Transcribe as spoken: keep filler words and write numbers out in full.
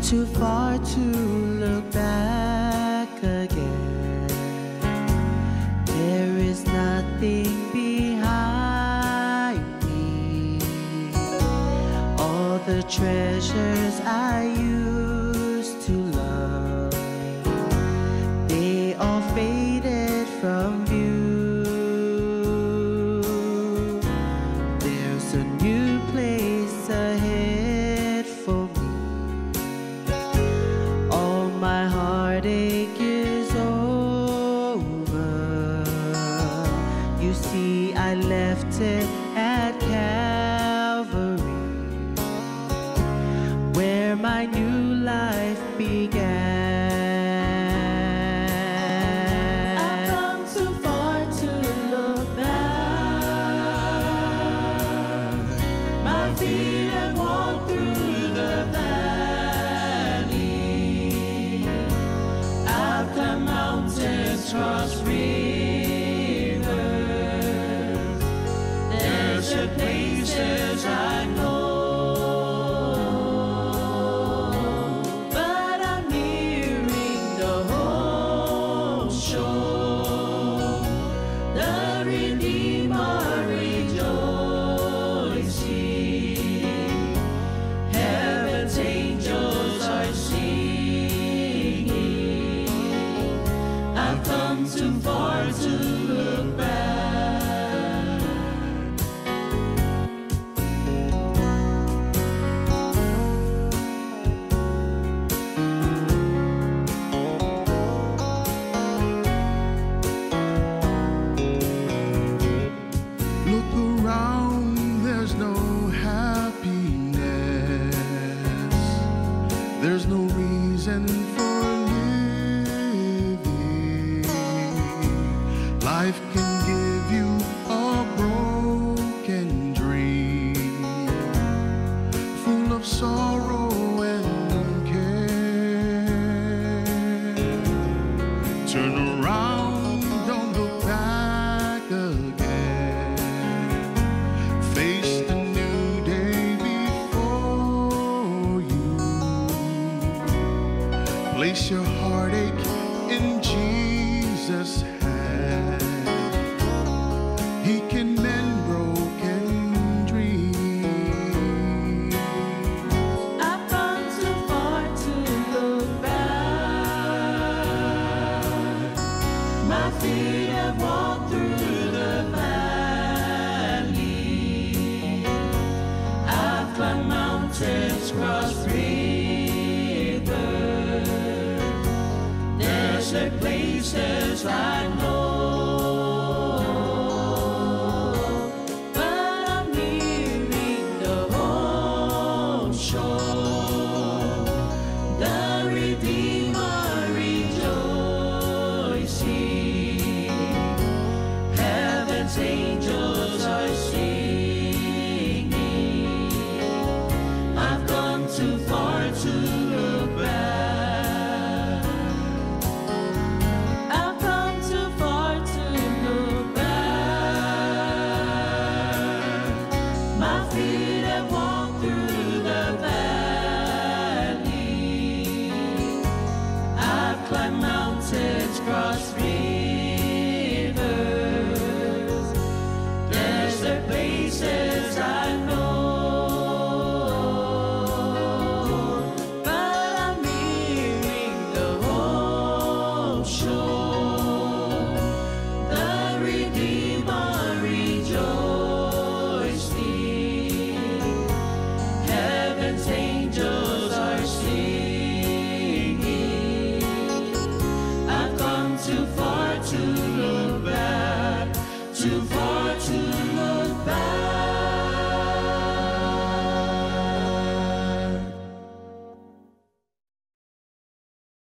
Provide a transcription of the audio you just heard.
too far to look back again. There is nothing behind me. All the treasures I used to love, they all faded from view. There's a new place ahead for me. All my heartache is over. You see, I left it at Calvary, where my new life began. I've come too far to look back. My feet have walked through the valley. I've climbed mountains, crossed rivers. There's a places I know. Too far to look back. Look around, there's no happiness. There's no reason for life can give you a broken dream, full of sorrow and care. Turn around, don't look back again. Face the new day before you. Place your heartache in Jesus' hands. He can mend broken dreams. I've come too far to look back. My feet have walked through the valley. I've climbed mountains, crossed rivers. There's a places I know. Angels are singing. I've gone too far to look back. I've come too far to look back. My feet have walked through the valley. I've climbed mountains, crossed rivers. The places I know, but I'm nearing the home shore. The Redeemer rejoicing. Heaven's angels are singing. I've come too far to look back, too far.